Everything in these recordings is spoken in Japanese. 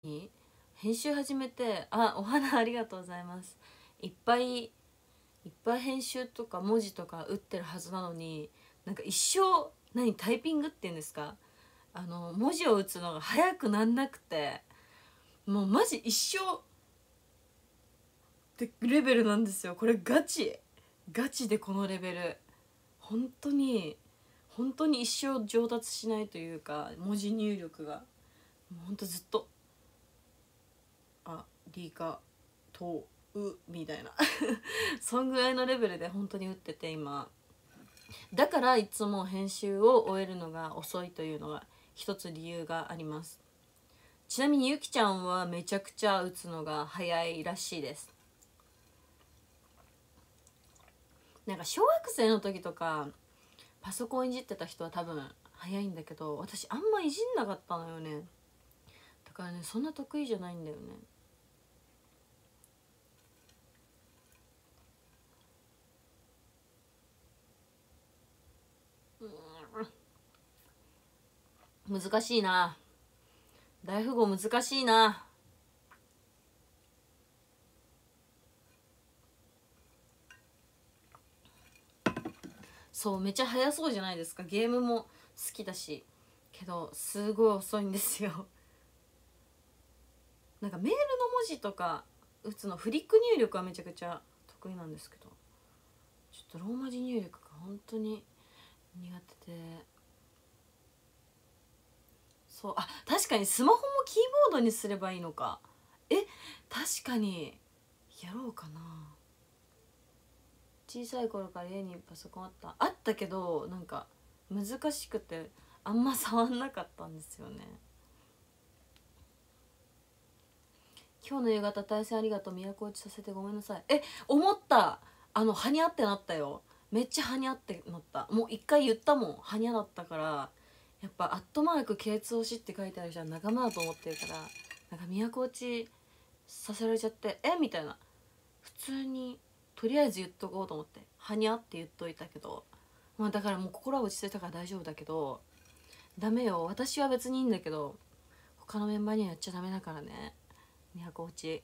編集始めて、お花ありがとうございます。いっぱい編集とか文字とか打ってるはずなのに、なんか一生タイピングっていうんですか、文字を打つのが早くなんなくて、もうマジ一生ってレベルなんですよ。これガチでこのレベル、本当に一生上達しないというか、文字入力がもうほんとずっとリカとうみたいなそんぐらいのレベルで本当に打ってて今。だからいつも編集を終えるのが遅いというのが一つ理由があります。ちなみにゆきちゃんはめちゃくちゃ打つのが早いらしいです。なんか小学生の時とかパソコンいじってた人は多分早いんだけど、私あんまいじんなかったのよね。だからね、そんな得意じゃないんだよね。難しいな、大富豪難しいな。そうめっちゃ速そうじゃないですか。ゲームも好きだし、けどすごい遅いんですよ。なんかメールの文字とか打つの、フリック入力はめちゃくちゃ得意なんですけど、ちょっとローマ字入力が本当に苦手で。そう、確かにスマホもキーボードにすればいいのか。確かにやろうかな。小さい頃から家にパソコンあったけど、なんか難しくてあんま触んなかったんですよね。今日の夕方対戦ありがとう、都落ちさせてごめんなさい。思った、はにゃってなったよ。めっちゃはにゃってなった。もう一回言ったもん、はにゃだったから。やっぱアットマーク K2 推しって書いてある人は仲間だと思ってるから、なんか都落ちさせられちゃって、みたいな。普通にとりあえず言っとこうと思ってはにゃって言っといたけど、だからもう心は落ち着いたから大丈夫だけど、ダメよ、私は別にいいんだけど他のメンバーにはやっちゃダメだからね。都落ち、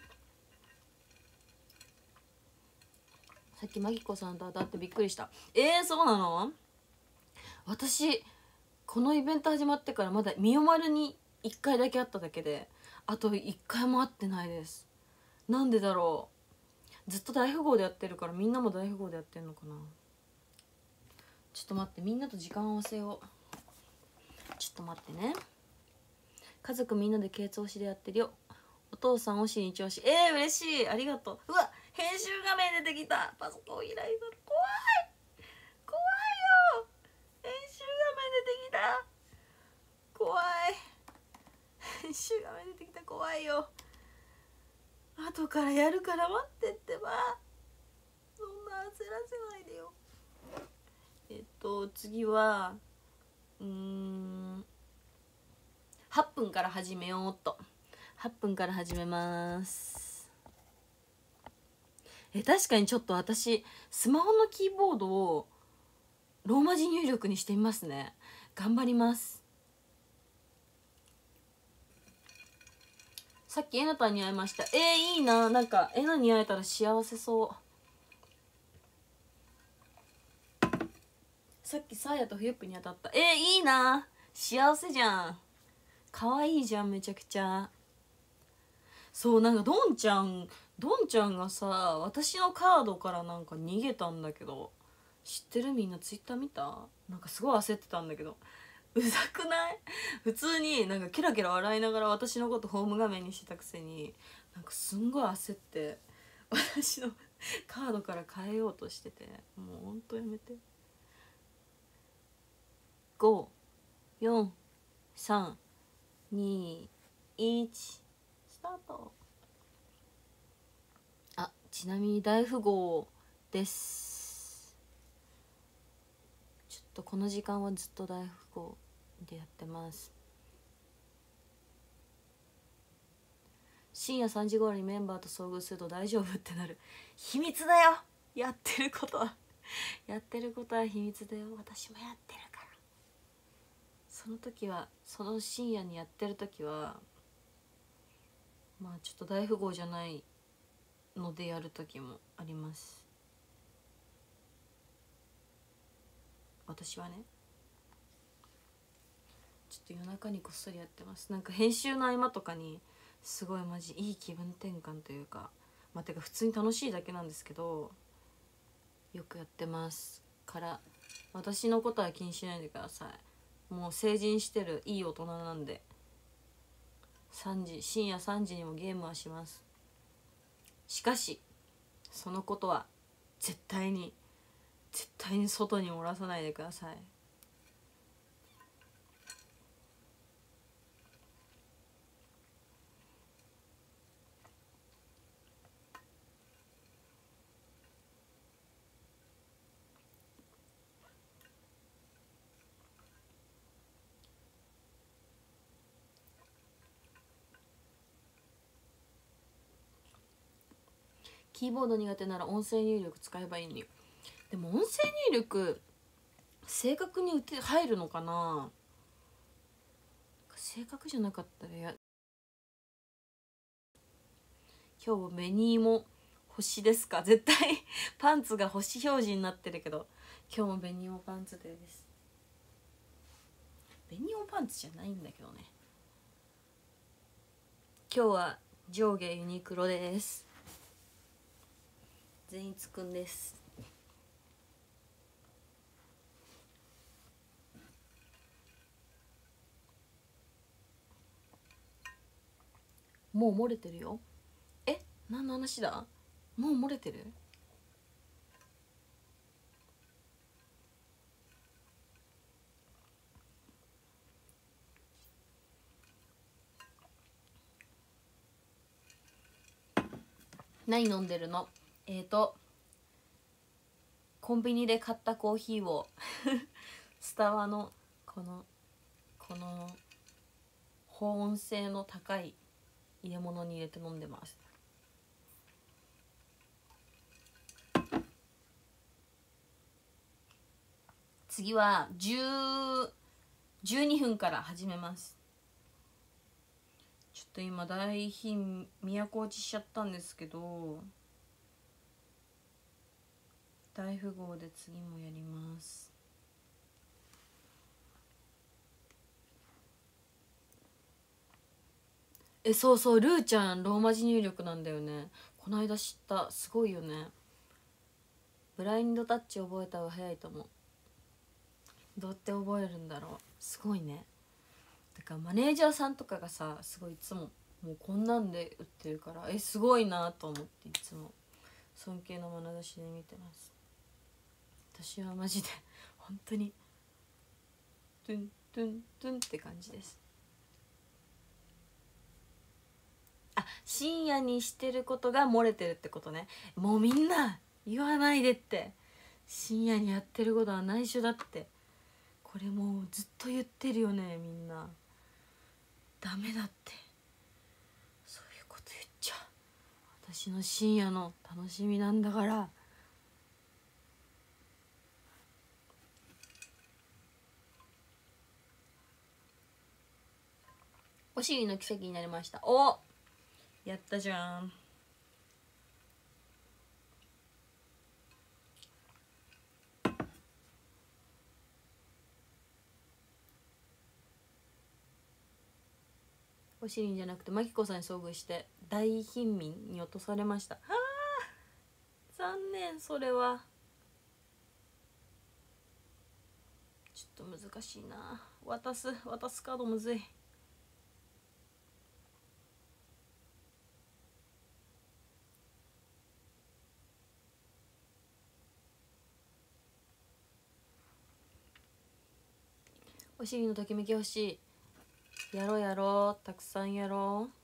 さっきマギコさんと当たってびっくりした。そうなの？私このイベント始まってからまだみよまるに1回だけ会っただけで、あと1回も会ってないです。なんでだろう。ずっと大富豪でやってるから、みんなも大富豪でやってんのかな。ちょっと待って、みんなと時間を合わせよう。ちょっと待ってね。家族みんなでケイツ推しでやってるよ。お父さん推しに一押し。嬉しい、ありがとう。うわ、編集画面出てきた。パソコン開いたら怖いよ。編集画面出てきた、怖い。編集画面出てきた、怖いよ。後からやるから待ってってば。そんな焦らせないでよ。次は8分から始めようっと。8分から始めます。確かにちょっと私スマホのキーボードをローマ字入力にしてみますね。頑張ります。さっきえなたんに会いました。いいな、なんかえなに会えたら幸せそう。さっきサーヤとフユップに当たった。いいな、幸せじゃん。可愛いじゃん、めちゃくちゃ。そう、なんかドンちゃんがさ、私のカードからなんか逃げたんだけど、知ってる？みんなツイッター見た？なんかすごい焦ってたんだけど、うざくない？普通になんかケラケラ笑いながら私のことホーム画面にしてたくせに、なんかすんごい焦って私のカードから変えようとしてて、もうほんとやめて。5、4、3、2、1スタート。ちなみに大富豪です。ちょっとこの時間はずっと大富豪でやってます。深夜3時頃にメンバーと遭遇すると大丈夫ってなる。秘密だよ、やってることは秘密だよ。私もやってるから。その時は、その深夜にやってる時はまあちょっと大富豪じゃないのでやる時もあります。私はね、ちょっと夜中にこっそりやってます。なんか編集の合間とかにすごいマジいい気分転換というか、まあてか普通に楽しいだけなんですけど、よくやってますから、私のことは気にしないでください。もう成人してるいい大人なんで。深夜3時にもゲームはします。しかしそのことは絶対に外に漏らさないでください。キーボード苦手なら音声入力使えばいいのよ。でも音声入力正確に入るのかな。正確じゃなかったら今日紅芋星ですか。絶対パンツが星表示になってるけど、今日も紅芋パンツです。紅芋パンツじゃないんだけどね。今日は上下ユニクロです。善逸くんです。もう漏れてるよ。何の話だ。もう漏れてる。何飲んでるの。コンビニで買ったコーヒーをスタバのこの保温性の高い入れ物に入れて飲んでます。次は12分から始めます。ちょっと今大貧都落ちしちゃったんですけど、大富豪で次もやります。そうそう、ルーちゃんローマ字入力なんだよね。この間知った。すごいよね。ブラインドタッチ覚えた方が早いと思う。どうやって覚えるんだろう。すごいね。だからマネージャーさんとかがさ、すごいいつももうこんなんで売ってるから、すごいなと思って、いつも尊敬の眼差しで見てます。私はマジで本当にトゥントゥントゥンって感じです。深夜にしてることが漏れてるってことね。もうみんな言わないでって。深夜にやってることは内緒だって。これもうずっと言ってるよね、みんな。ダメだって。そういうこと言っちゃ私の深夜の楽しみなんだから。お尻の奇跡になりました。お、やったじゃん。おしりんじゃなくてマキコさんに遭遇して大貧民に落とされました。残念。それはちょっと難しいな。渡すカードむずい。お尻のときめき欲しい。やろうたくさんやろう。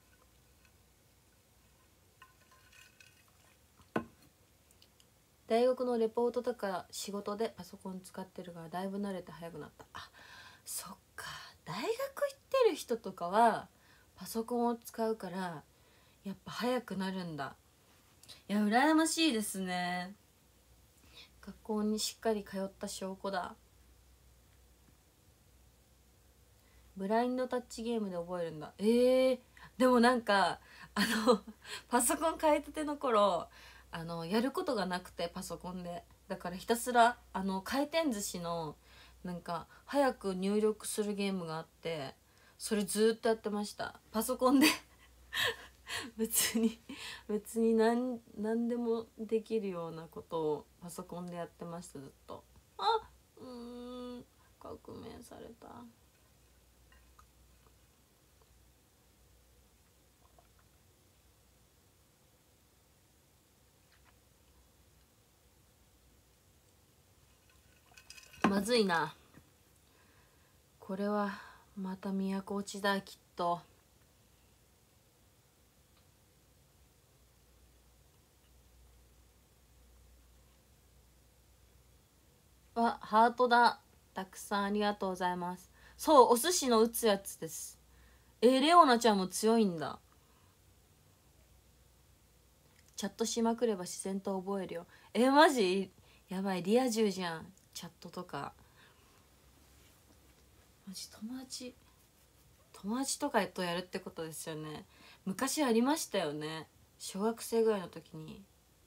大学のレポートとか仕事でパソコン使ってるからだいぶ慣れて早くなった。そっか。大学行ってる人とかはパソコンを使うからやっぱ早くなるんだ。いや羨ましいですね。学校にしっかり通った証拠だ。ブラインドタッチゲームで覚えるんだ。でもなんかあのパソコン買いたての頃やることがなくてパソコンで、だからひたすら回転寿司のなんか早く入力するゲームがあって、それずっとやってましたパソコンで別に何でもできるようなことをパソコンでやってました、ずっと。あ革命された。まずいな、これはまた都落ちだきっと。あ、ハートだ、たくさんありがとうございます。そう、お寿司の打つやつです。レオナちゃんも強いんだ。チャットしまくれば自然と覚えるよ。マジやばい、リア充じゃん、チャットとか。マジ友達とかとやるってことですよね。昔ありましたよね、小学生ぐらいの時に。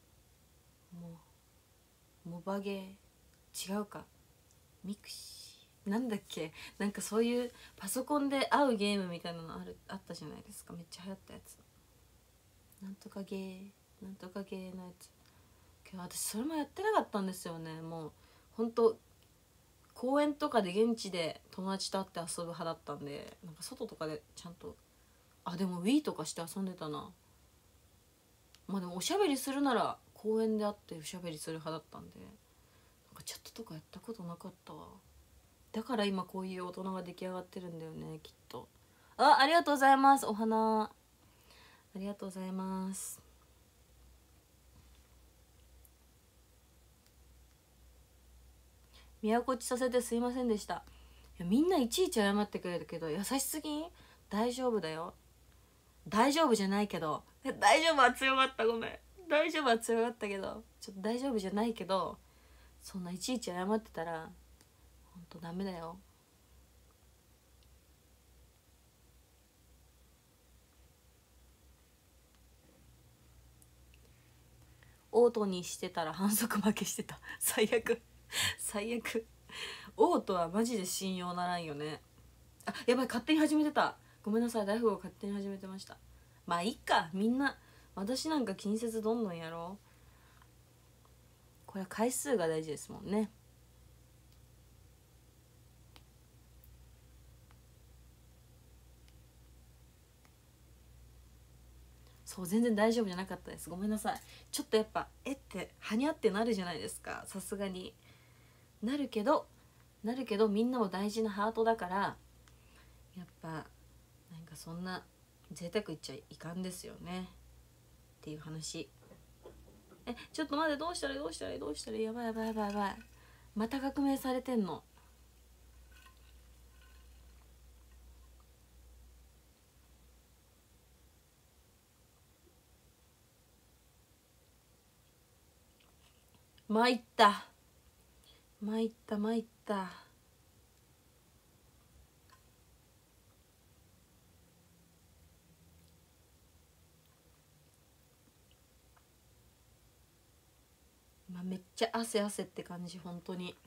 モバゲー、違うか、ミクシーなんだっけ、なんかそういうパソコンで会うゲームみたいなのあったじゃないですか、めっちゃ流行ったやつ。なんとかゲーなんとかゲーのやつ。けど私それもやってなかったんですよね。もうほんと公園とかで現地で友達と会って遊ぶ派だったんで、なんか外とかでちゃんと、でも Wii とかして遊んでたな。まあでもおしゃべりするなら公園で会っておしゃべりする派だったんで、なんかチャットとかやったことなかったわ。だから今こういう大人が出来上がってるんだよね、きっと。ありがとうございます、お花ありがとうございます。都落ちさせてすいませんでした。いやみんないちいち謝ってくれるけど優しすぎん？大丈夫だよ。大丈夫じゃないけど、大丈夫は強かった、ごめん。大丈夫は強かったけど、ちょっと大丈夫じゃないけど、そんないちいち謝ってたらほんとダメだよ。オートにしてたら反則負けしてた最悪最悪。オートはマジで信用ならんよね。やばい、勝手に始めてた、ごめんなさい、大富豪勝手に始めてました。まあいっか、みんな私なんか気にせずどんどんやろう。これは回数が大事ですもんね。そう、全然大丈夫じゃなかったです、ごめんなさい。ちょっとやっぱってはにゃってなるじゃないですか、さすがになるけどみんなも大事なハートだから、やっぱなんかそんな贅沢言っちゃいかんですよねっていう話。ちょっと待って、どうしたらやばいやばいやばいやばい、また革命されてんの。参った参った。めっちゃ汗って感じ、本当に。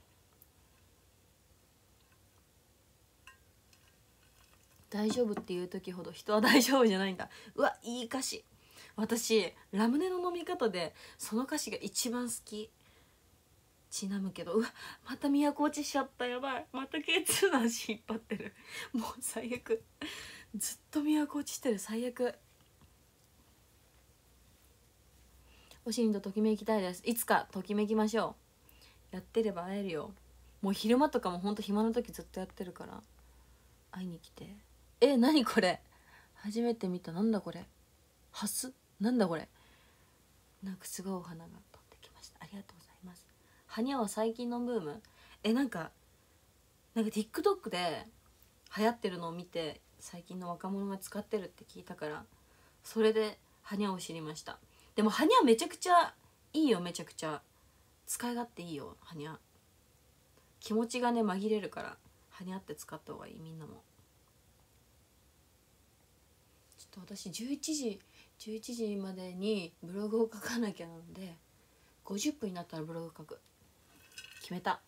大丈夫っていう時ほど人は大丈夫じゃないんだ。うわ、いい歌詞。私ラムネの飲み方でその歌詞が一番好き。ちなむけど、うわ、また都落ちしちゃった、やばい、また K2 の足引っ張ってるもう最悪、ずっと都落ちしてる、最悪。おしりんとときめきたいです。いつかときめきましょう。やってれば会えるよ。もう昼間とかもほんと暇な時ずっとやってるから、会いに来て。何これ、初めて見た。なんだこれ、ハス、なんだこれ。なんかすごいお花が飛んできました、ありがとうございます。はにゃは最近のブーム。なんか TikTok で流行ってるのを見て、最近の若者が使ってるって聞いたから、それではにゃを知りました。でもはにゃめちゃくちゃいいよ、めちゃくちゃ使い勝手いいよ、はにゃ。気持ちがね紛れるから、はにゃって使った方がいい、みんなも。ちょっと私11時 11時までにブログを書かなきゃなので、50分になったらブログ書く。決めた。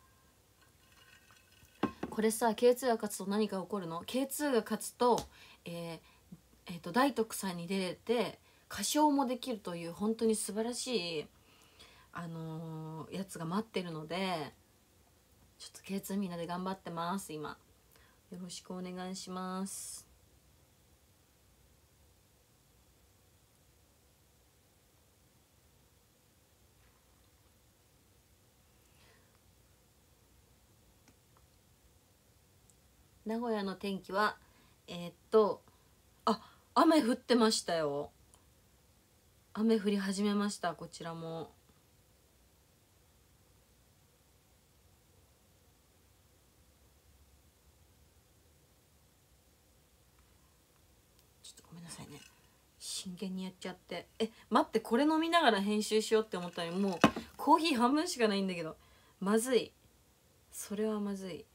これさ、 K2 が勝つと何が起こるの？ K2 が勝つと大徳さんに出れて歌唱もできるという本当に素晴らしいやつが待ってるので、ちょっと K2 みんなで頑張ってます今。よろしくお願いします。名古屋の天気は雨降ってましたよ。雨降り始めました、こちらも。ちょっとごめんなさいね、真剣にやっちゃって。待って、これ飲みながら編集しようって思ったのに、もうコーヒー半分しかないんだけど、まずい。それはまずい。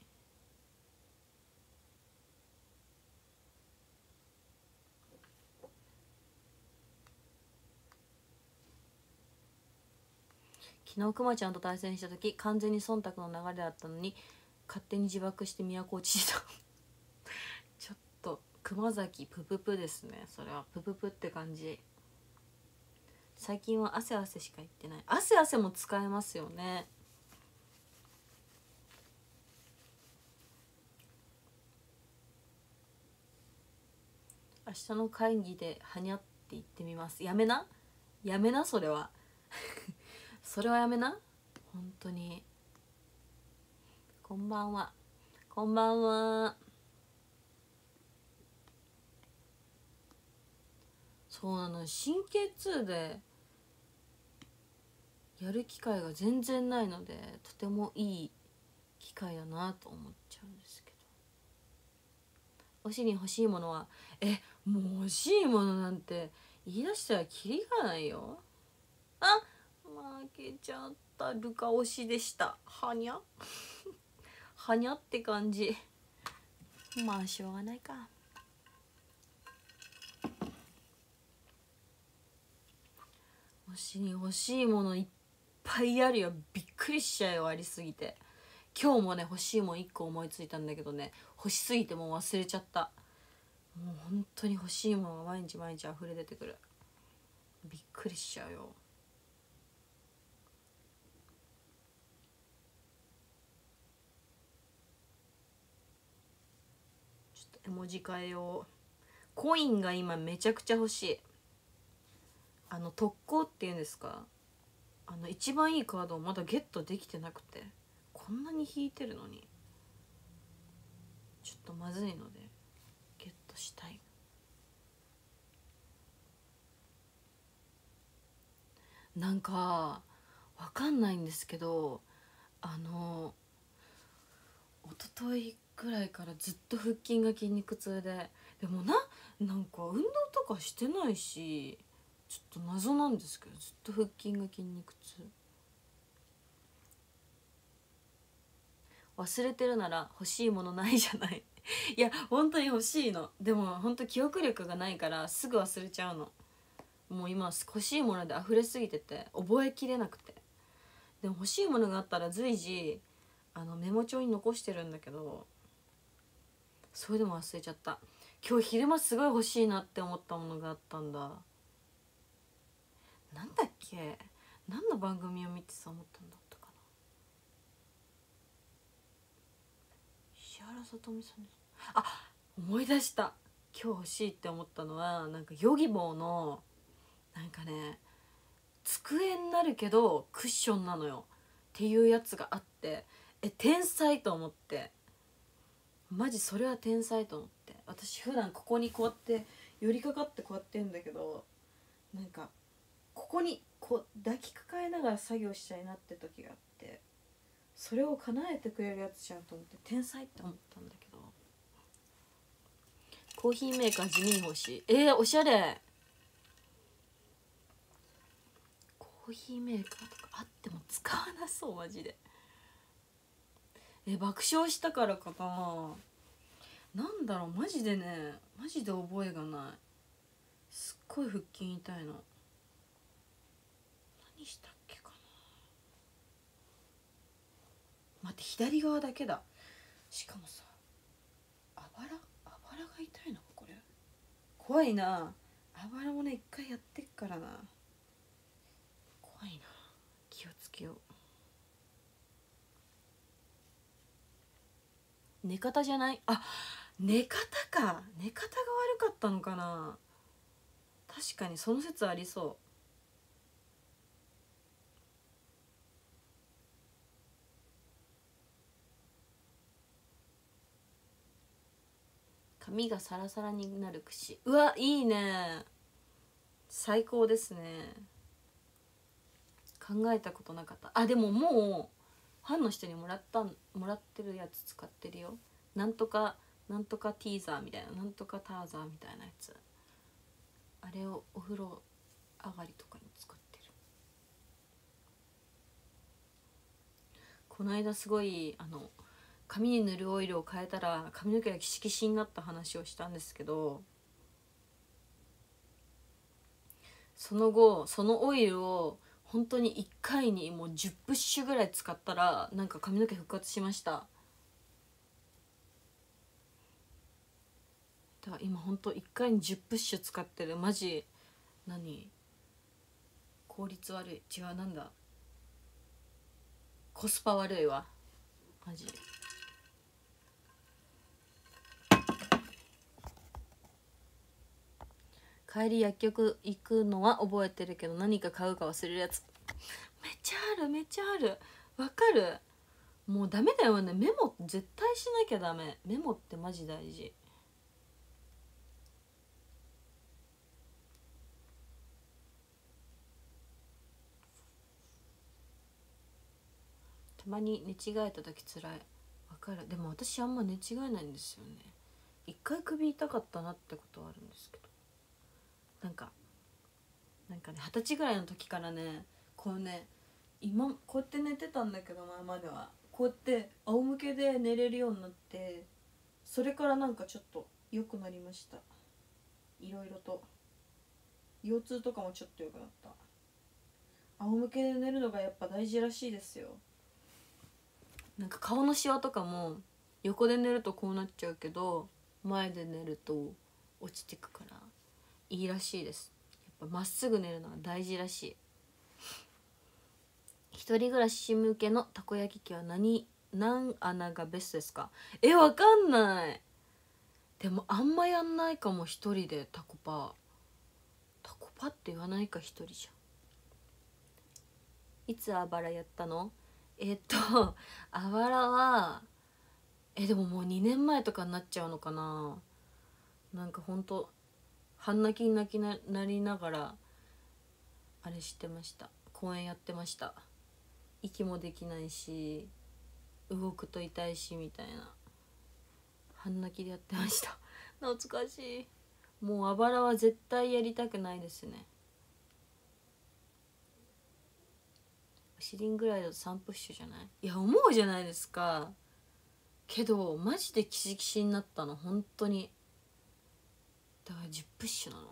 昨日くまちゃんと対戦した時、完全に忖度の流れだったのに勝手に自爆して都落ちしたちょっと熊崎プププですね。それはプププって感じ。最近は汗汗しか言ってない。汗汗も使えますよね。明日の会議ではにゃって言ってみます。やめな、やめな、それはそれはやめな、本当に。こんばんは、こんばんは。そうなの、神経痛でやる機会が全然ないので、とてもいい機会だなと思っちゃうんですけど。おしりに欲しいものは、もう欲しいものなんて言い出したらキリがないよ。あ、負けちゃった。ルカ推しでした。はにゃはにゃって感じ。まあしょうがないか。推しに欲しいものいっぱいあるよ。びっくりしちゃうよ、ありすぎて。今日もね、欲しいもん1個思いついたんだけどね、欲しすぎてもう忘れちゃった。もう本当に欲しいものが毎日毎日溢れ出てくる。びっくりしちゃうよ。ちょっと絵文字変えよう。コインが今めちゃくちゃ欲しい。特攻っていうんですか、一番いいカードをまだゲットできてなくて、こんなに引いてるのにちょっとまずいのでゲットしたい。なんかわかんないんですけど、一昨日ぐらいからずっと腹筋が筋肉痛で、でもなんか運動とかしてないし、ちょっと謎なんですけど、ずっと腹筋が筋肉痛。忘れてるなら欲しいものないじゃないいや本当に欲しいの。でも本当記憶力がないからすぐ忘れちゃうの。もう今欲しいもので溢れすぎてて覚えきれなくて。でも欲しいものがあったら随時メモ帳に残してるんだけど、それでも忘れちゃった。今日昼間すごい欲しいなって思ったものがあったんだ。なんだっけ、何の番組を見てさ思ったんだったかな。石原さとみさんです。あ、思い出した。今日欲しいって思ったのは、なんかヨギボーのなんかね、机になるけどクッションなのよっていうやつがあって、天才と思って、マジそれは天才と思って。私普段ここにこうやって寄りかかってこうやってんだけど、なんかここにこう抱きかかえながら作業しちゃいなって時があって、それを叶えてくれるやつじゃんと思って天才って思ったんだけど。コーヒーメーカー地味に欲しい。おしゃれ。コーヒーメーカーとかあっても使わなそう、マジで。爆笑したからかな。なんだろう、マジでね、マジで覚えがない。 すっごい腹筋痛いの。何したっけかな。待って、左側だけだ。しかもさ、あばらが痛いのかこれ。怖いな。あばらもね一回やってっからな。怖いな。気をつけよう。寝方じゃない？あ、寝方か。寝方が悪かったのかな。確かにその説ありそう。髪がサラサラになる櫛。うわ、いいね。最高ですね。考えたことなかった。あ、でももうファンの人にもらってるやつ使ってるよ。なんとかなんとかティーザーみたいな、なんとかターザーみたいなやつ。あれをお風呂上がりとかに使ってる。この間すごい髪に塗るオイルを変えたら髪の毛がキシキシになった話をしたんですけど、その後そのオイルを本当に1回にもう10プッシュぐらい使ったらなんか髪の毛復活しました。だから今本当1回に10プッシュ使ってる。マジ効率悪い。違う、なんだ、コスパ悪いわマジ。帰り薬局行くのは覚えてるけど何か買うか忘れるやつめっちゃある、めっちゃある。わかる。もうダメだよね。メモ絶対しなきゃダメ。メモってマジ大事。たまに寝違えた時つらい。わかる。でも私あんま寝違えないんですよね。一回首痛かったなってことはあるんですけど、なんかね、20歳ぐらいの時からね、こうね、今こうやって寝てたんだけど、前まではこうやって仰向けで寝れるようになって、それからなんかちょっと良くなりました。いろいろと腰痛とかもちょっと良くなった。仰向けで寝るのがやっぱ大事らしいですよ。なんか顔のシワとかも横で寝るとこうなっちゃうけど、前で寝ると落ちてくからいいらしいです。やっぱまっすぐ寝るのが大事らしい。一人暮らし向けのたこ焼き器は何穴がベストですか？わかんない。でもあんまやんないかも。一人でタコパって言わないか、一人じゃん。いつあばらやったの？あばらはでももう2年前とかになっちゃうのかな。なんかほんと半泣きになりながらあれしてました。公園やってました。息もできないし動くと痛いしみたいな、半泣きでやってました懐かしい。もうあばらは絶対やりたくないですね。お尻ぐらいだと3プッシュじゃない？いや思うじゃないですか。けどマジでキシキシになったの本当に。だから10プッシュなの。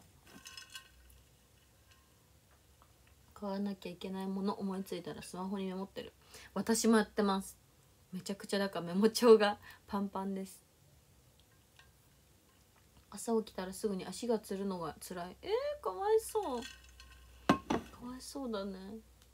買わなきゃいけないもの思いついたらスマホにメモってる。私もやってます。めちゃくちゃだからメモ帳がパンパンです。朝起きたらすぐに足がつるのが辛い。かわいそう、かわいそうだね。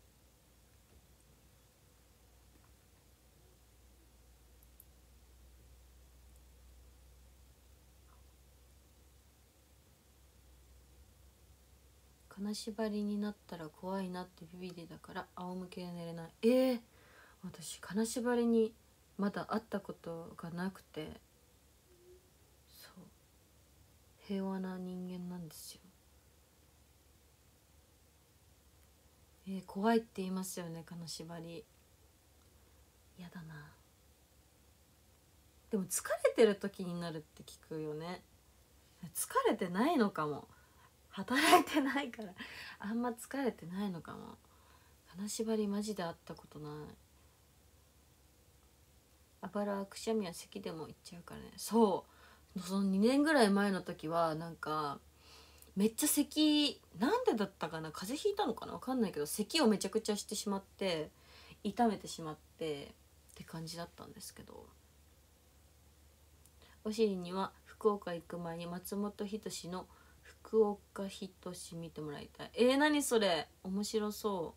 金縛りになったら怖いなってビビりだから仰向けで寝れない。私金縛りにまだ会ったことがなくて、そう平和な人間なんですよ。怖いって言いますよね、金縛り。やだな。でも疲れてる時になるって聞くよね。疲れてないのかも。働いてないからあんま疲れてないのかも。金縛りマジで会ったことない。あばらはくしゃみや咳でもいっちゃうからね。その2年ぐらい前の時はなんかめっちゃ咳、なんでだったかな、風邪ひいたのかな、分かんないけど咳をめちゃくちゃしてしまって痛めてしまってって感じだったんですけど、お尻には福岡行く前に松本人志の福岡人志見てもらいたい。何それ、面白そう、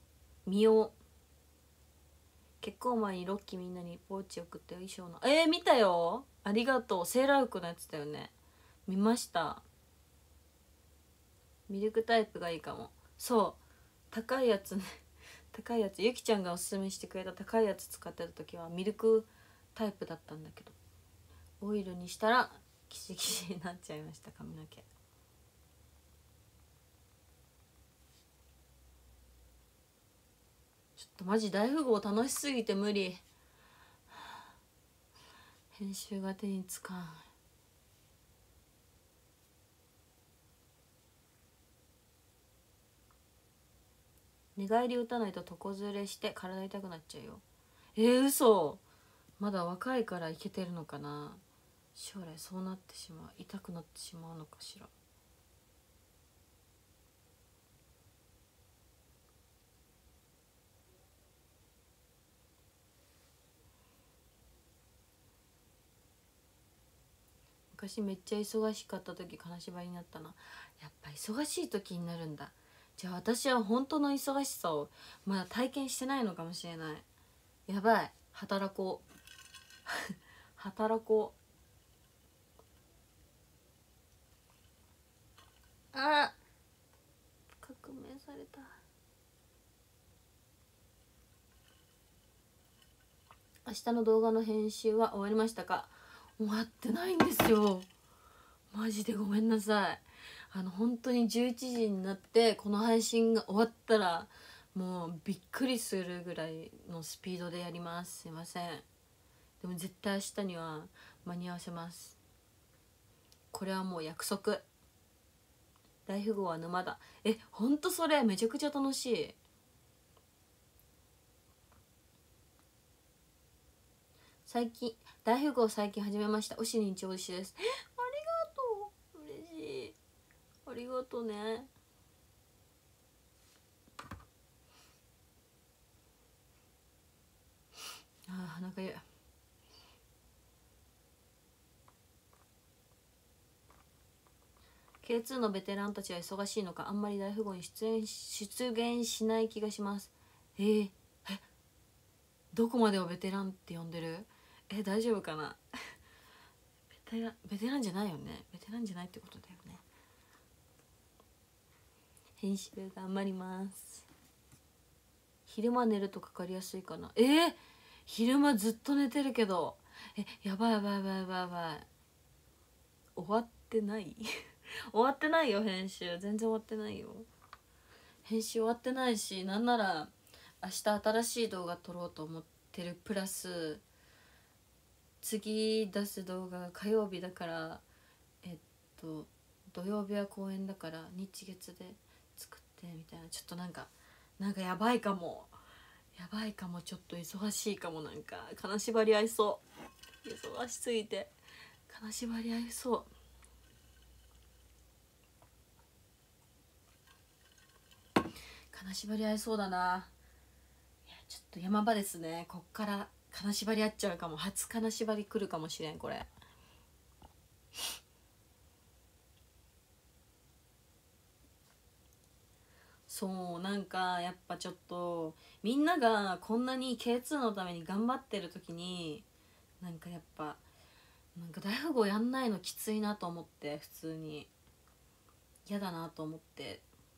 見よう。結婚前にロッキーみんなにポーチ送って衣装の見たよ、ありがとう。セーラー服のやつだよね、見ました。ミルクタイプがいいかも。そう高いやつね高いやつ、ゆきちゃんがおすすめしてくれた高いやつ使ってた時はミルクタイプだったんだけど、オイルにしたらキシキシになっちゃいました、髪の毛。ちょっとマジ大富豪楽しすぎて無理。編集が手につかん。寝返り打たないと床ずれして体痛くなっちゃうよ。嘘。まだ若いからいけてるのかな、将来そうなってしまう、痛くなってしまうのかしら。昔めっちゃ忙しかった時金縛りになったな。やっぱ忙しい時になるんだ。じゃあ私は本当の忙しさをまだ体験してないのかもしれない。やばい、働こう働こう。あ、革命された。明日の動画の編集は終わりましたか？終わってないんですよ、マジでごめんなさい。本当に11時になってこの配信が終わったらもうびっくりするぐらいのスピードでやります。すいません。でも絶対明日には間に合わせます。これはもう約束。大富豪は沼だ。ほんとそれめちゃくちゃ楽しい。最近大富豪最近始めました。おしにんちおいしです。ありがとう、嬉しい、ありがとうね。鼻かゆい。K2 のベテランたちは忙しいのかあんまり大富豪に出現しない気がします。どこまでをベテランって呼んでる？大丈夫かなベテランじゃないよね。ベテランじゃないってことだよね。編集頑張ります。昼間寝るとかかりやすいかな。昼間ずっと寝てるけど、やばいやばいやばいやばいやばい。終わってない終わってないよ、編集全然終わってないよ。編集終わってないし、なんなら明日新しい動画撮ろうと思ってるプラス次出す動画が火曜日だから、土曜日は公演だから日月で作ってみたいな。ちょっとなんかやばいかも、やばいかも、ちょっと忙しいかも。なんか金縛り合いそう、忙しすぎて金縛り合いそう。金縛り合いそうだな。いやちょっと山場ですね。こっから金縛り合っちゃうかも。初金縛り来るかもしれんこれ。そう、なんかやっぱちょっとみんながこんなに K2 のために頑張ってる時になんかやっぱなんか大富豪やんないのきついなと思って、普通に嫌だなと思って、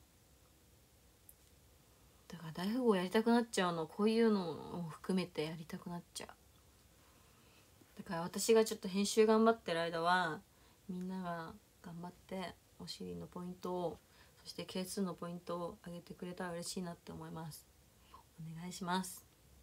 だから大富豪やりたくなっちゃうの。こういうのを含めてやりたくなっちゃう。だから私がちょっと編集頑張ってる間はみんなが頑張ってお尻のポイントを、そして K2 のポイントを上げてくれたら嬉しいなって思います。お願いします。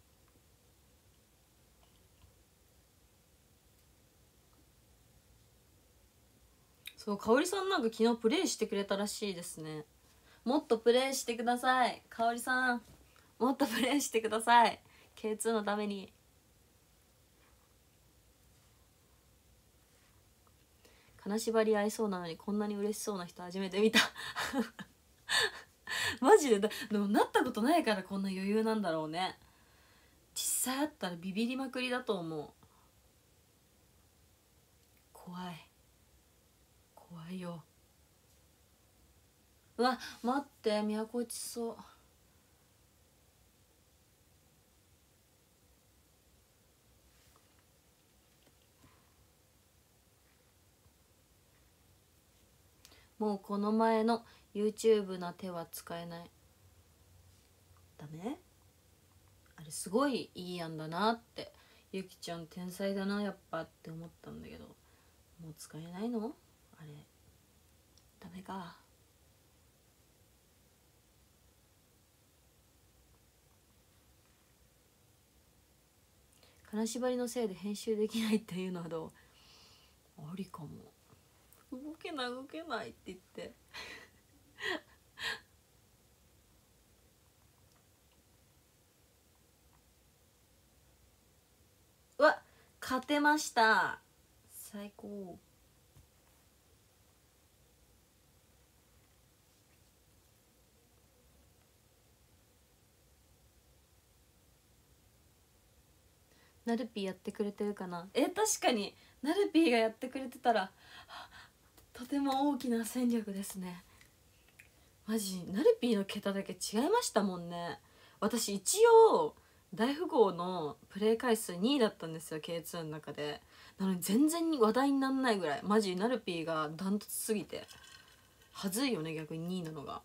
そう、かおりさんなんか昨日プレイしてくれたらしいですね。もっとプレイしてください、かおりさん。もっとプレイしてください、 K2 のために。 金縛り合いそうなのにこんなに嬉しそうな人初めて見たマジでもなったことないからこんな余裕なんだろうね。実際あったらビビりまくりだと思う。怖いよ。うわ待って、都落ちそう。もうこの前の YouTube な手は使えない。ダメ？あれすごいいい案だなって、ゆきちゃん天才だなやっぱって思ったんだけど、もう使えないの？あれダメか。金縛りのせいで編集できないっていうのはどう？ありかも。動けないって言ってうわ勝てました、最高。ナルピーやってくれてるかな。確かにナルピーがやってくれてたらとても大きな戦力ですね。マジナルピーの桁だけ違いましたもんね。私一応大富豪のプレイ回数2位だったんですよ K2 の中で。なのに全然話題にならないぐらいマジナルピーがダントツすぎてはずいよね、逆に2位なのが。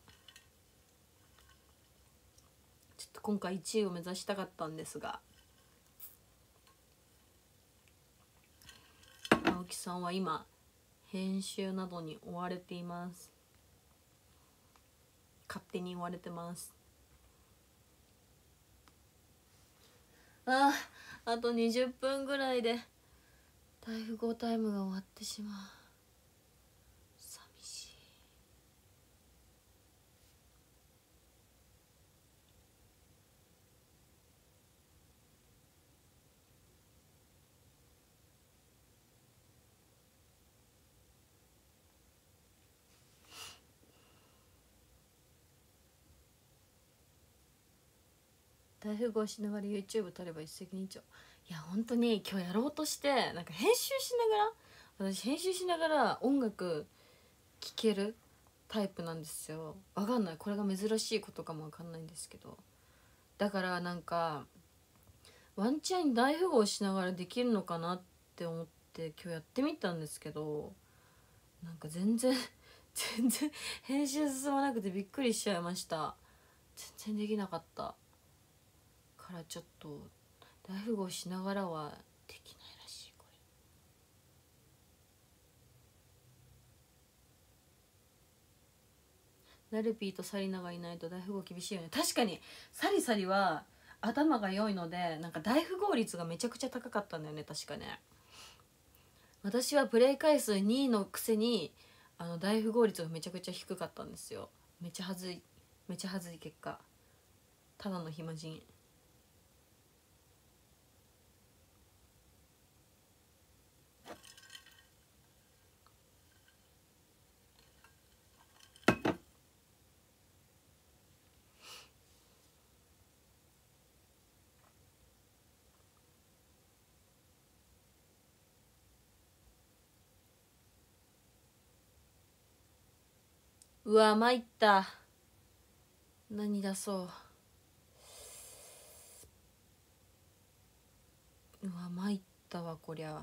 ちょっと今回1位を目指したかったんですが、青木さんは今編集などに追われています。勝手に追われてます。あと20分ぐらいで大富豪タイムが終わってしまう。寂しい。大富豪しながら YouTube 撮れば一石二鳥。いや本当に今日やろうとしてなんか編集しながら、私編集しながら音楽聴けるタイプなんですよ。わかんない、これが珍しいことかもわかんないんですけど、だからなんかワンチャン大富豪しながらできるのかなって思って今日やってみたんですけど、なんか全然編集進まなくてびっくりしちゃいました。全然できなかったからちょっと大富豪しながらはできないらしい。これナルピーとサリナがいないと大富豪厳しいよね。確かにサリサリは頭が良いのでなんか大富豪率がめちゃくちゃ高かったんだよね確かね。私はプレイ回数2位のくせに大富豪率がめちゃくちゃ低かったんですよ。めちゃはずい結果、ただの暇人。うわ参った、何出そう。うわ参ったわこりゃ。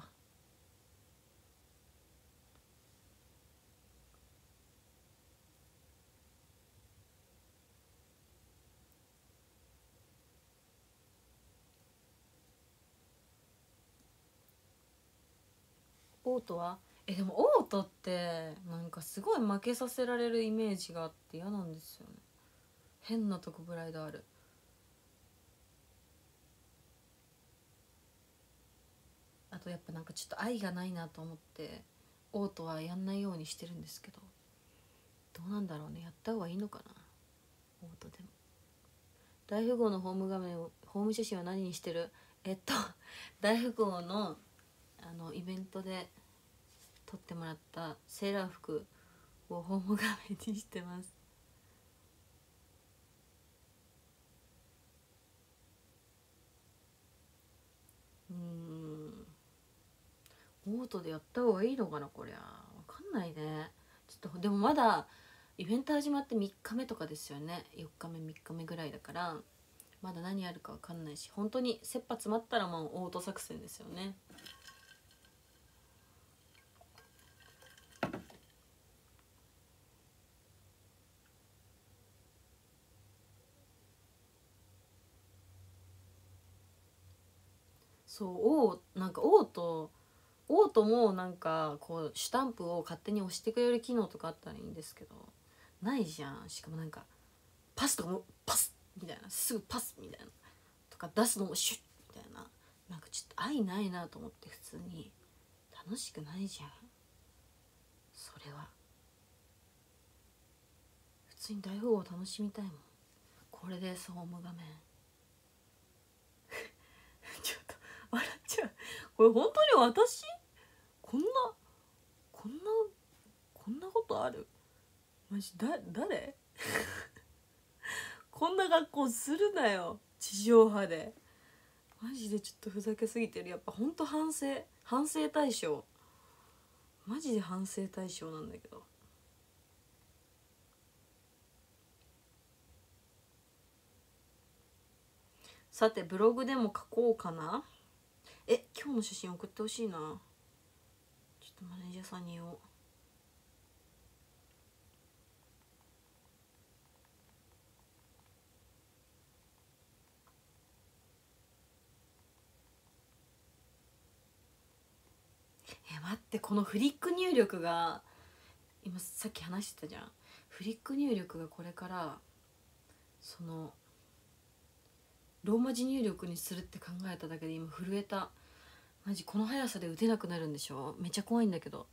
オートはでもオートってなんかすごい負けさせられるイメージがあって嫌なんですよね。変なとこプライドある。あとやっぱなんかちょっと愛がないなと思ってオートはやんないようにしてるんですけど、どうなんだろうね、やった方がいいのかなオートでも。大富豪のホーム画面をホーム写真は何にしてる？大富豪のイベントで撮ってもらったセーラー服をホーム画面にしてます。オートでやった方がいいのかなこりゃ。わかんないね。ちょっとでもまだイベント始まって3日目とかですよね。4日目3日目ぐらいだからまだ何やるかわかんないし、本当に切羽詰まったらもうオート作戦ですよね。そうなんかオートもなんかこうシュタンプを勝手に押してくれる機能とかあったらいいんですけど、ないじゃん。しかもなんかパスとかもパスみたいな、すぐパスみたいなとか出すのもシュッみたいな、なんかちょっと愛ないなと思って。普通に楽しくないじゃんそれは。普通に大富豪を楽しみたいもん。これですホーム画面ちょっと笑っちゃう。これ本当に私こんなこんなこんなことある？マジ誰こんな学校するなよ地上波で。マジでちょっとふざけすぎてる。やっぱほんと反省対象。マジで反省対象なんだけど。さてブログでも書こうかな。今日の写真送ってほしいな。ちょっとマネージャーさんに言おう。待って、このフリック入力が今さっき話してたじゃん。フリック入力がこれからそのローマ字入力にするって考えただけで今震えた。マジこの速さで打てなくなるんでしょ。めっちゃ怖いんだけど。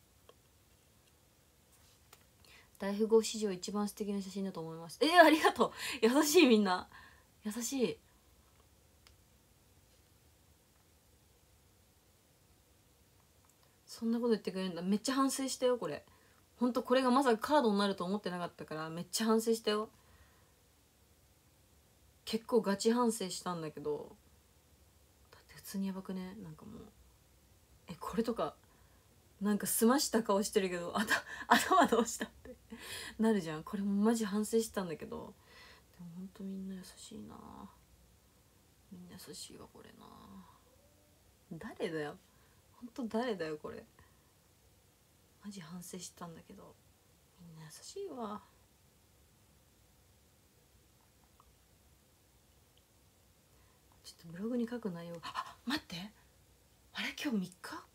大富豪史上一番素敵な写真だと思います。ありがとう。優しい。みんな優しい。そんなこと言ってくれるんだ。めっちゃ反省したよこれ。ほんとこれがまさかカードになると思ってなかったからめっちゃ反省したよ。結構ガチ反省したんだけど、だって普通にやばくね。なんかもうこれとかなんか澄ました顔してるけど頭どうしたってなるじゃん。これもマジ反省してたんだけど、でもほんとみんな優しいな。みんな優しいわこれな。誰だよほんと誰だよこれ。マジ反省したんだけどみんな優しいわ。ちょっとブログに書く内容。待って、あれ今日3日、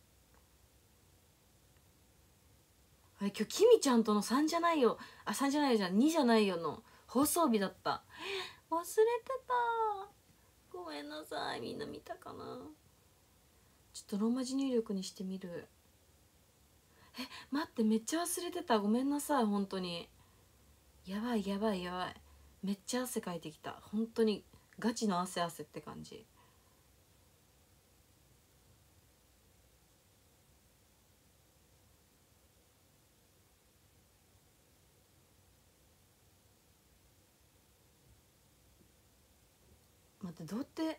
あれ今日キミちゃんとの3じゃないよ3じゃないよじゃん2じゃないよの放送日だった。忘れてた。ごめんなさい。みんな見たかな。ちょっとローマ字入力にしてみる。待ってめっちゃ忘れてた。ごめんなさい本当に。やばい。めっちゃ汗かいてきた。本当にガチの汗って感じ。待ってどうやって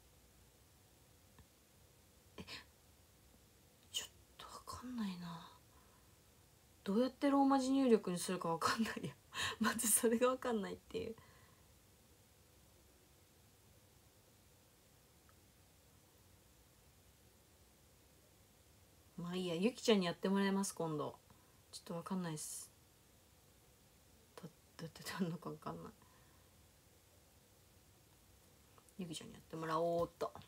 ちょっと分かんないな。どうやってローマ字入力にするか分かんないよまずそれが分かんないっていう。まあいいや、ゆきちゃんにやってもらいます今度。ちょっと分かんないっす。どうやってやるのか分かんない。ゆきちゃんにやってもらおうっと。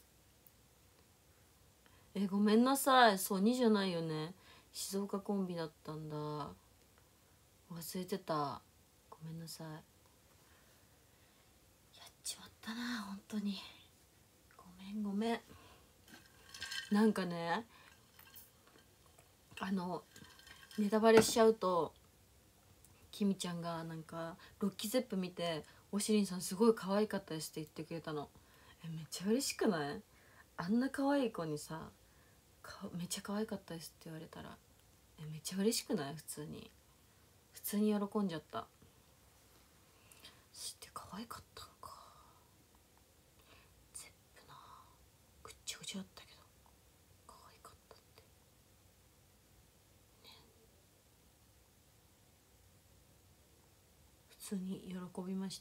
ごめんなさい。そう2じゃないよね。静岡コンビだったんだ。忘れてた。ごめんなさい。やっちまったな本当に。ごめん。なんかね、ネタバレしちゃうと、きみちゃんがなんかロッキーゼップ見ておしりんさんすごい可愛かったですって言ってくれたの。めっちゃ嬉しくない？あんな可愛い子にさめっちゃ可愛かったですって言われたらめっちゃ嬉しくない？普通に喜んじゃった。そして可愛かったのか。全部なぐっちゃぐちゃだったけど可愛かったってね。普通に喜びました。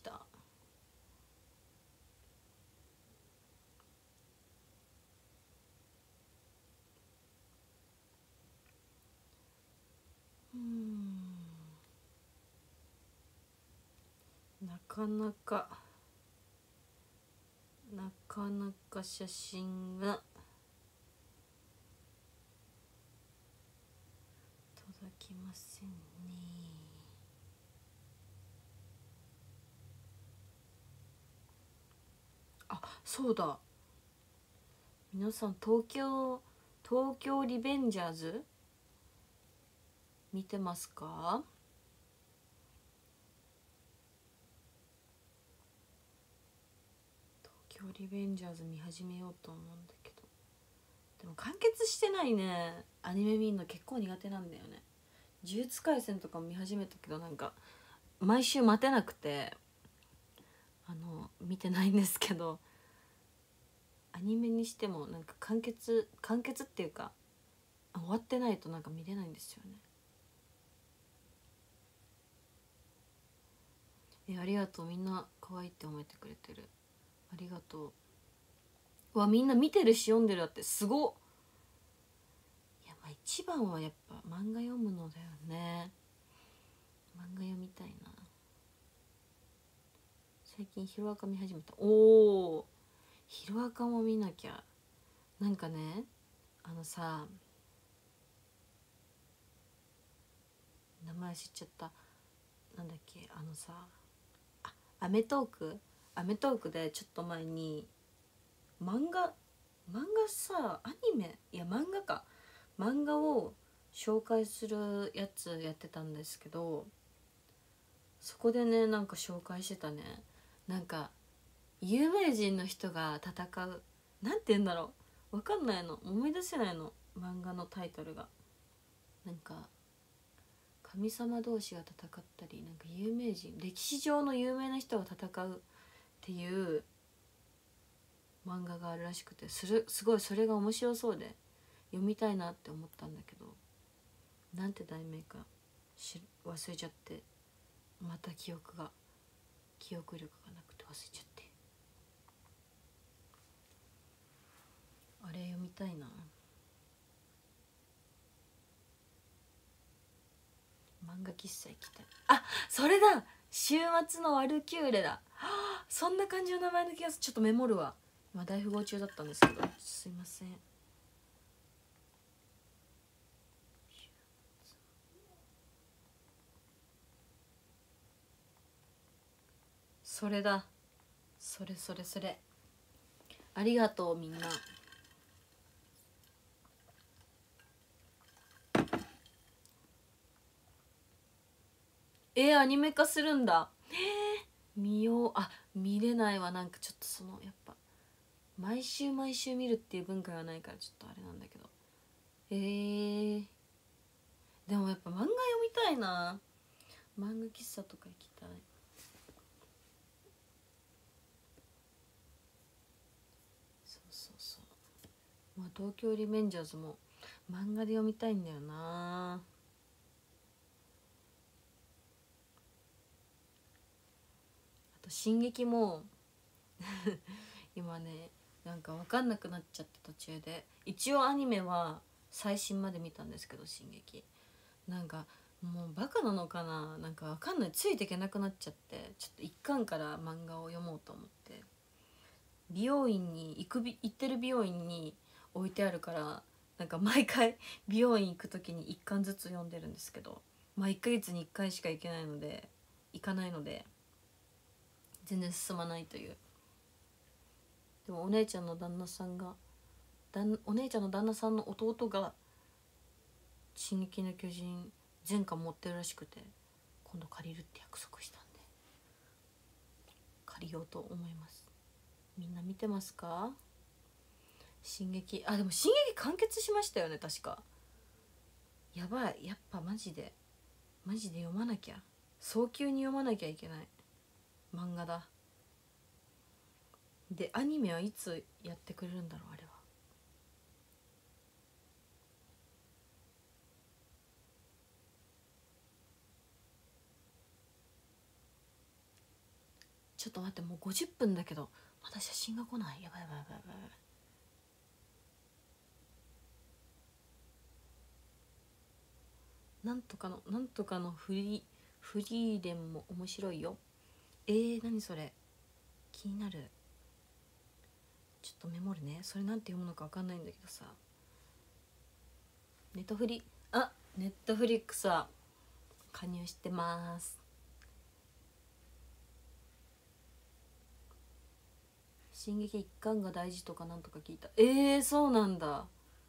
なかなか写真が届きませんね。あ、そうだ、皆さん東京リベンジャーズ見てますか？東京リベンジャーズ見始めようと思うんだけど、でも完結してないね。アニメ見るの結構苦手なんだよね。呪術廻戦とかも見始めたけどなんか毎週待てなくて見てないんですけど、アニメにしてもなんか完結っていうか終わってないとなんか見れないんですよね。ありがとう、みんな可愛いって思ってくれてる。ありがとう。うわ、みんな見てるし読んでるだってすごっ。いや、まあ一番はやっぱ漫画読むのだよね。漫画読みたいな。最近ヒロアカ見始めた。おお、ヒロアカも見なきゃ。なんかね、さ、名前知っちゃった。なんだっけ、さ、アメトークでちょっと前に漫画さ、アニメいや漫画か、漫画を紹介するやつやってたんですけど、そこでねなんか紹介してたね。なんか有名人の人が戦う、なんて言うんだろう、わかんないの、思い出せないの、漫画のタイトルが。なんか神様同士が戦ったり、なんか有名人、歴史上の有名な人が戦うっていう漫画があるらしくて、すごいそれが面白そうで読みたいなって思ったんだけど、なんて題名か忘れちゃって、また記憶力がなくて忘れちゃって。あれ読みたいな。漫画喫茶行きたい。あ、それだ、週末のワルキューレだ。はあ、そんな感じの名前の気がする。ちょっとメモるわ。今大富豪中だったんですけど、すいません。それだ、それありがとうみんな。アニメ化するんだ。見よう。あ、見れないわ。なんかちょっとやっぱ毎週見るっていう文化がないからちょっとあれなんだけど。でもやっぱ漫画読みたいな。漫画喫茶とか行きたい。そうまあ東京リベンジャーズも漫画で読みたいんだよな。あと進撃も今ねなんか分かんなくなっちゃって途中で、一応アニメは最新まで見たんですけど、進撃なんかもうバカなのかな、なんか分かんない、ついていけなくなっちゃって、ちょっと一巻から漫画を読もうと思って、美容院に行ってる美容院に置いてあるから、なんか毎回美容院行く時に一巻ずつ読んでるんですけど、まあ1ヶ月に1回しか行かないので全然進まないという。でもお姉ちゃんの旦那さんの弟が「進撃の巨人」全巻持ってるらしくて、今度借りるって約束したんで借りようと思います。みんな見てますか？ 進撃、あでも進撃完結しましたよね確か。やばい、やっぱマジで読まなきゃ、早急に読まなきゃいけない漫画だ。でアニメはいつやってくれるんだろうあれは。ちょっと待って、もう50分だけどまだ写真が来ない。やばいやばいやばいやばい。なんとかのフリーレンも面白いよ。何それ、気になる。ちょっとメモるね。それなんて読むのか分かんないんだけどさ。ネットフリックスは加入してます。進撃一巻が大事とかなんとか聞いた。そうなんだ。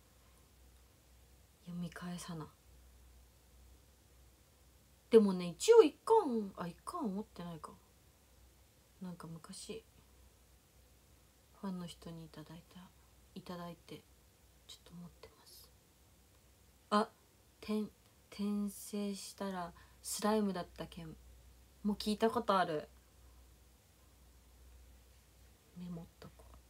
読み返さな。でもね一応一巻持ってないか。なんか昔ファンの人にいただいてちょっと持ってます。あ、転生したらスライムだった件もう聞いたことある。メモっとこう。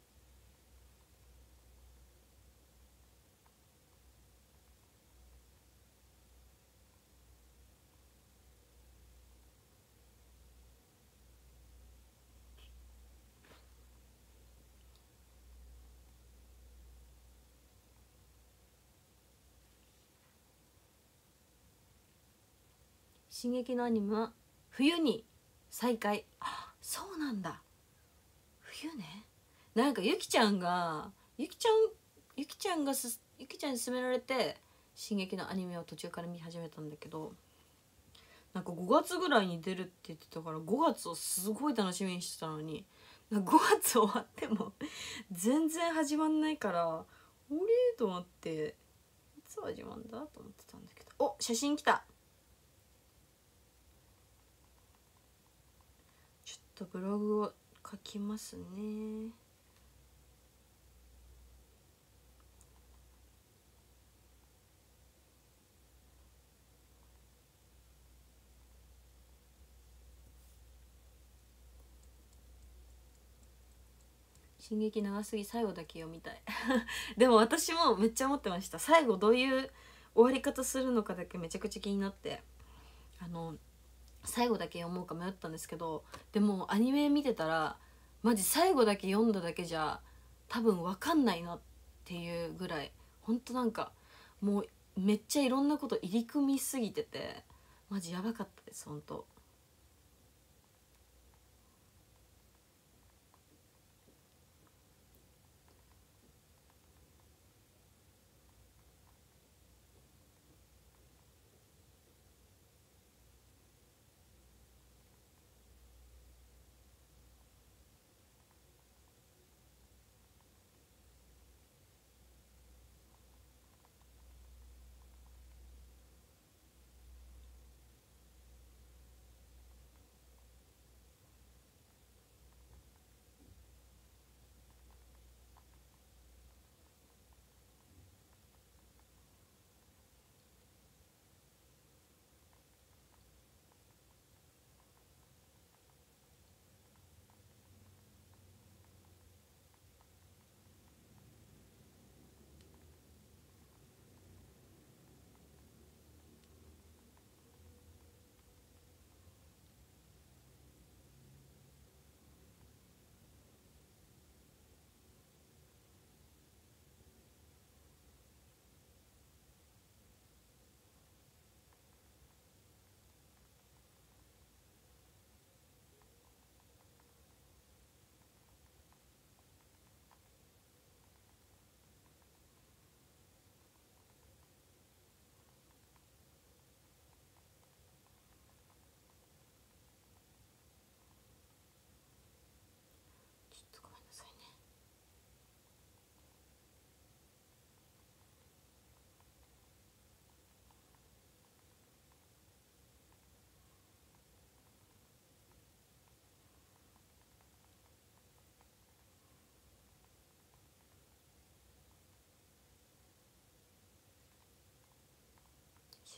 進撃のアニメは冬に再開。あ、そうなんだ。冬ね。なんかゆきちゃんに勧められて進撃のアニメを途中から見始めたんだけど、なんか5月ぐらいに出るって言ってたから5月をすごい楽しみにしてたのに、なんか5月終わっても全然始まんないから、おれーと思って、いつ始まんだと思ってたんだけど、お、写真来た。ちょっとブログを書きますね。進撃長すぎ、最後だけ読みたいでも私もめっちゃ思ってました。最後どういう終わり方するのかだけめちゃくちゃ気になって、最後だけ読もうか迷ったんですけど、でもアニメ見てたらマジ最後だけ読んだだけじゃ多分分かんないなっていうぐらい、ほんとなんかもうめっちゃいろんなこと入り組みすぎててマジやばかったです。ほんと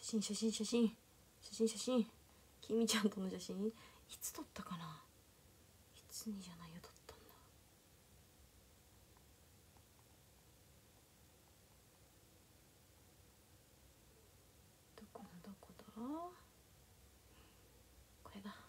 写真。きみちゃんとの写真いつ撮ったかな。いつにじゃないよ撮ったんだ。どこだこれだ。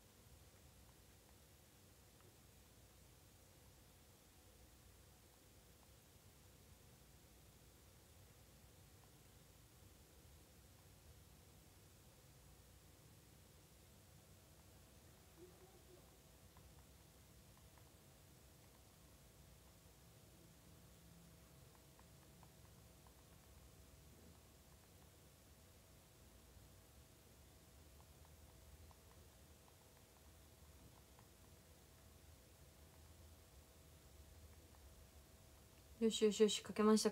よし書けました。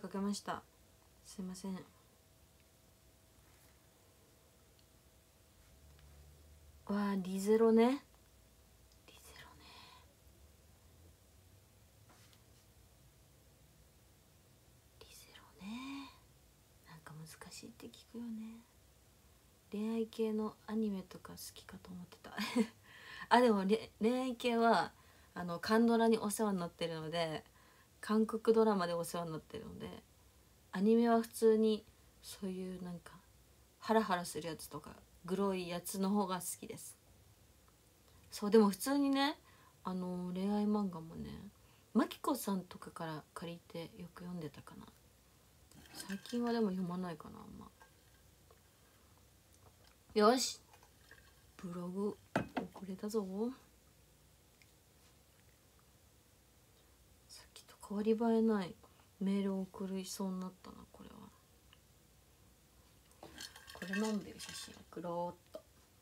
すいません。わあリゼロね。なんか難しいって聞くよね。恋愛系のアニメとか好きかと思ってたあでも恋愛系はカンドラにお世話になってるので、韓国ドラマでお世話になってるので、アニメは普通にそういうなんかハラハラするやつとかグロいやつの方が好きです。そうでも普通にね、恋愛漫画もねマキコさんとかから借りてよく読んでたかな。最近はでも読まないかなあんま。よしブログ遅れたぞ。さっきと変わり映えないメールを送りそうになったな。これ飲んでる写真送ろうっと。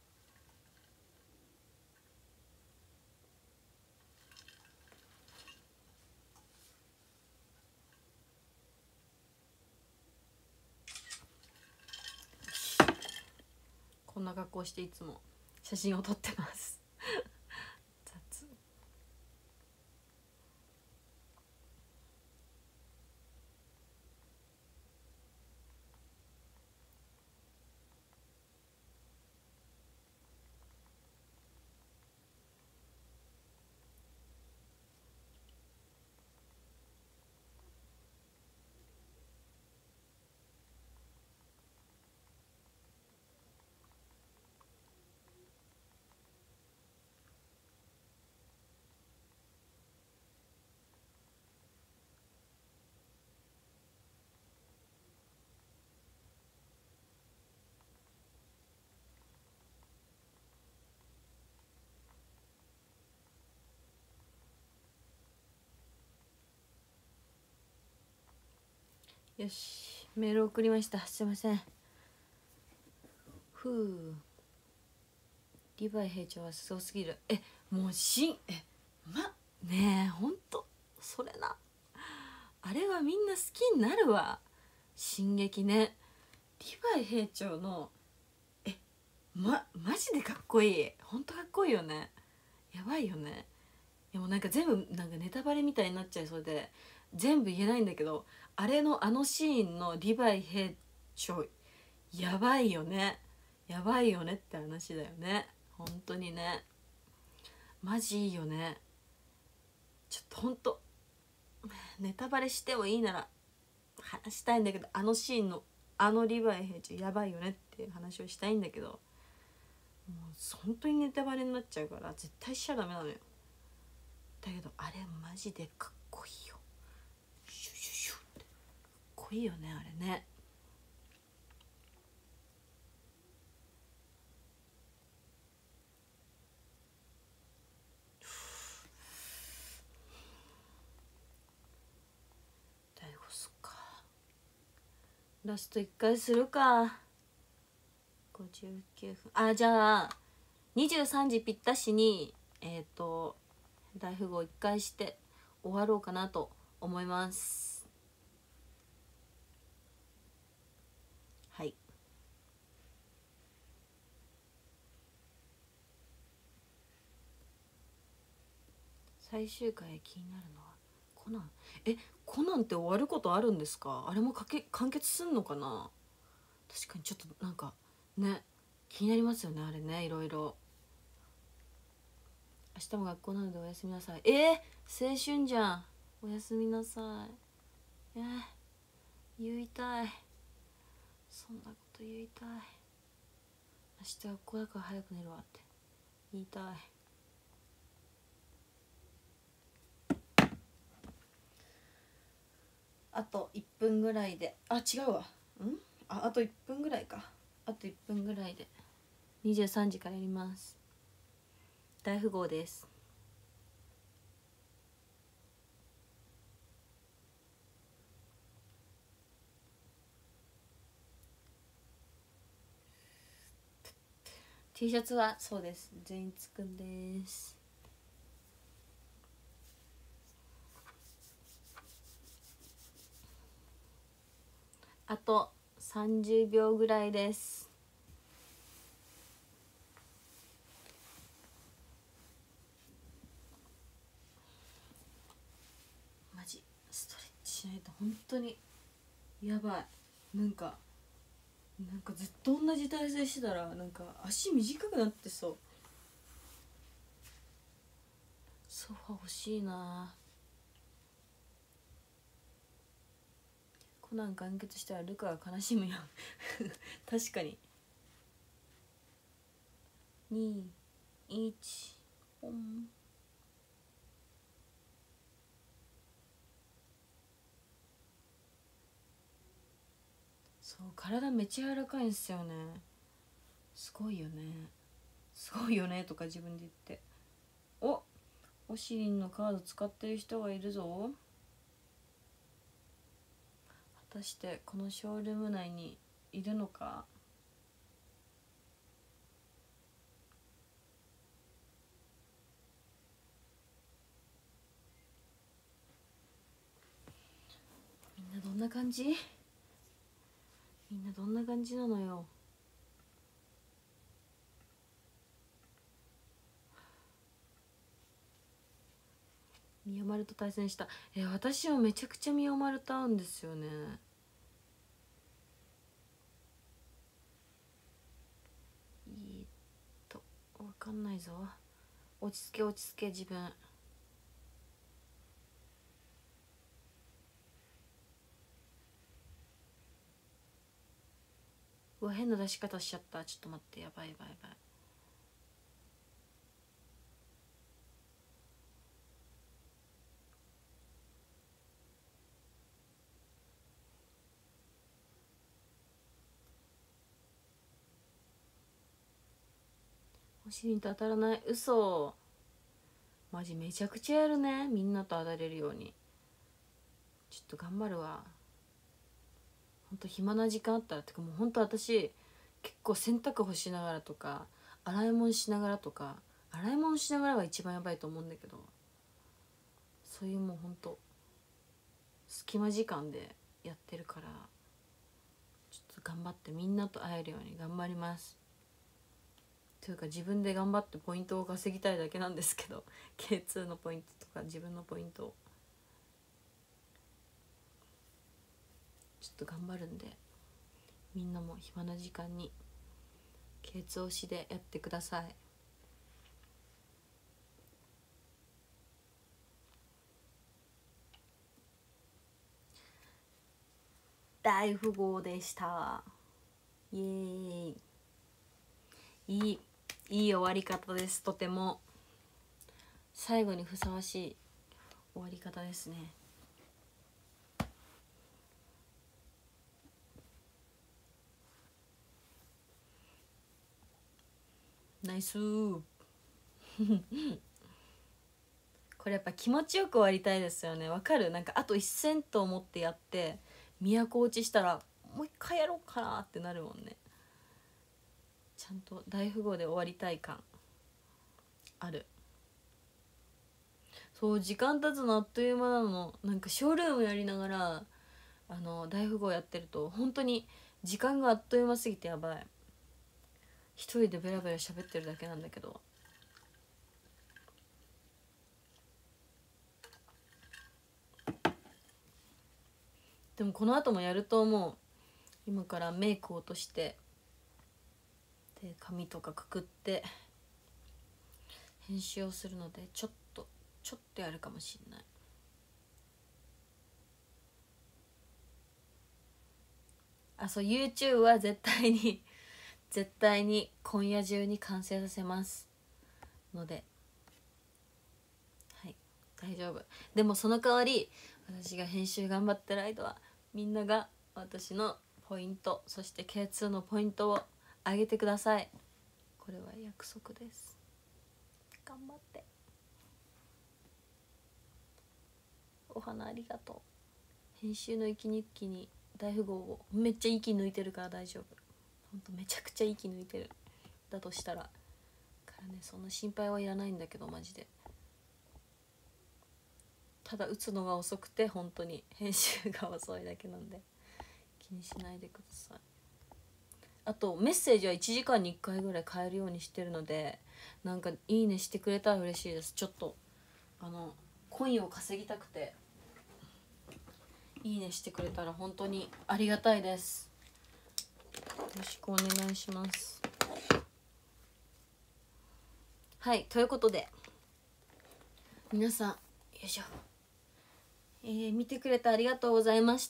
こんな格好していつも写真を撮ってます雑。よしメール送りました。すいません。リヴァイ兵長はすごすぎる。もうねえほんとそれな。あれはみんな好きになるわ。進撃ね。リヴァイ兵長のマジでかっこいい。ほんとかっこいいよね。やばいよね。でもなんか全部なんかネタバレみたいになっちゃいそうで全部言えないんだけど、あれのシーンのリヴァイ兵長やばいよね。やばいよねって話だよね。本当にねマジいいよね。ちょっとほんとネタバレしてもいいなら話したいんだけど、シーンのリヴァイ兵長やばいよねっていう話をしたいんだけど、もう本当にネタバレになっちゃうから絶対しちゃダメなのよ。だけどあれマジでかっこいいよ。シュシュシュってかっこいいよねあれね。大悟すっか。ラスト1回するか。59分。じゃあ23時ぴったしに大富豪1回して終わろうかなと思います。はい。最終回気になるのはコナン。コナンって終わることあるんですか。あれも完結すんのかな。 確かにちょっとなんかね気になりますよね、あれね。いろいろ明日も学校なのでおやすみなさい。青春じゃん。おやすみなさい。言いたい、そんなこと言いたい。明日学校だから早く寝るわって言いたい。あと1分ぐらいで、違うわ、あと1分ぐらいか。あと1分ぐらいで23時からやります。大富豪です。T シャツはそうです、全員つくんです。あと30秒ぐらいです。マジストレッチしないと本当にやばい。なんかずっと同じ体勢してたらなんか足短くなってそう。ソファ欲しいな。コナン完結したらルカが悲しむやん確かに。2、1、ポン。そう体めっちゃ柔らかいんすよね。すごいよね、すごいよねとか自分で言って。おしりんのカード使ってる人がいるぞ。果たしてこのショールーム内にいるのか。みんなどんな感じ？みんなどんな感じなのよ。みやまると対戦した。私はめちゃくちゃみやまると合うんですよね。わかんないぞ。落ち着け落ち着け自分。うわ変な出し方しちゃった。ちょっと待って、やばいやばいやばい。お尻にと当たらない。嘘。マジめちゃくちゃやるね、みんなと当たれるように。ちょっと頑張るわ。ほんと暇な時間あったらってか、もうほんと私結構洗濯干しながらとか洗い物しながらとか、洗い物しながらが一番やばいと思うんだけど、そういうもうほんと隙間時間でやってるから、ちょっと頑張ってみんなと会えるように頑張ります。というか自分で頑張ってポイントを稼ぎたいだけなんですけどK2 のポイントとか自分のポイントをちょっと頑張るんで、みんなも暇な時間に K2 推しでやってください。大富豪でした。イエーイ。いい終わり方です。とても最後にふさわしい終わり方ですね。ナイスーこれやっぱ気持ちよく終わりたいですよね。わかる？なんかあと1セントを持ってやって都落ちしたらもう一回やろうかなってなるもんね。ちゃんと大富豪で終わりたい感ある。そう時間経つのあっという間なの。なんかショールームやりながら大富豪やってると本当に時間があっという間すぎてやばい。一人でベラベラ喋ってるだけなんだけど、でもこの後もやると思う。 今からメイクを落としてで髪とかくくって編集をするのでちょっとやるかもしれない。あ、そう YouTube は絶対に今夜中に完成させますので、はい、大丈夫。でもその代わり私が編集頑張ってる間はみんなが私のポイント、そして K2 のポイントを上げてください。これは約束です。頑張って。お花ありがとう。編集の息日記に大富豪をめっちゃ息抜いてるから大丈夫。ほんとめちゃくちゃ息抜いてる。だとしたらからね、そんな心配はいらないんだけど、マジで。ただ打つのが遅くて本当に編集が遅いだけなんで気にしないでください。あとメッセージは1時間に1回ぐらい変えるようにしてるので、なんかいいねしてくれたら嬉しいです。ちょっとコインを稼ぎたくて、いいねしてくれたら本当にありがたいです。よろしくお願いします。はい、ということで皆さん、よいしょ、見てくれてありがとうございました。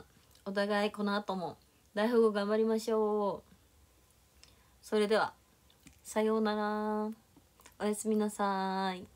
お互いこの後も大富豪頑張りましょう。それではさようなら、おやすみなさい。